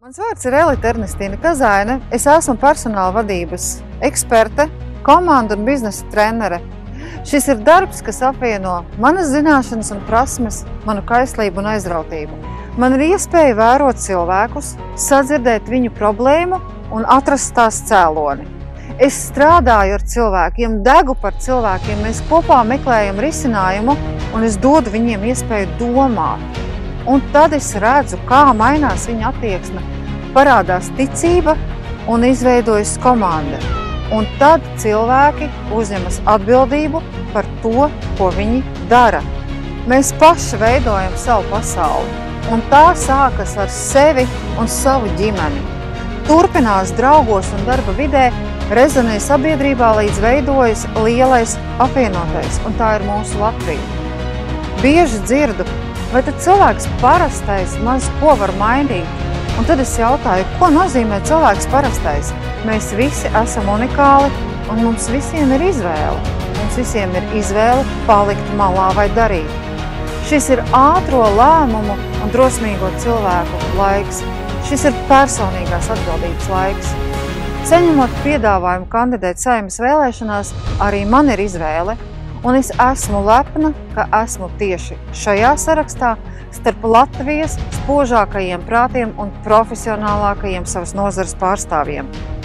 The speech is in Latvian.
Mans vārds ir Elita Ernestīna Kazaine. Es esmu personāla vadības eksperte, komandu un biznesa trenere. Šis ir darbs, kas apvieno manas zināšanas un prasmes, manu kaislību un aizrautību. Man ir iespēja vērot cilvēkus, sadzirdēt viņu problēmu un atrast tās cēloni. Es strādāju ar cilvēkiem, degu par cilvēkiem, mēs kopā meklējam risinājumu un es dodu viņiem iespēju domāt. Un tad es redzu, kā mainās viņa attieksme, parādās ticība un izveidojas komanda. Un tad cilvēki uzņemas atbildību par to, ko viņi dara. Mēs paši veidojam savu pasauli, un tā sākas ar sevi un savu ģimeni. Turpinās draugos un darba vidē, rezonē sabiedrībā, līdz veidojas lielais apvienotais, un tā ir mūsu Latvija. Bieži dzirdu, vai tad cilvēks parastais maz ko var mainīt? Un tad es jautāju, ko nozīmē cilvēks parastais? Mēs visi esam unikāli, un mums visiem ir izvēle. Mums visiem ir izvēle palikt malā vai darīt. Šis ir ātro lēmumu un drosmīgo cilvēku laiks. Šis ir personīgās atbildības laiks. Saņemot piedāvājumu kandidēt Saeimas vēlēšanās, arī man ir izvēle, un es esmu lepna, ka esmu tieši šajā sarakstā starp Latvijas spožākajiem prātiem un profesionālākajiem savas nozares pārstāvjiem.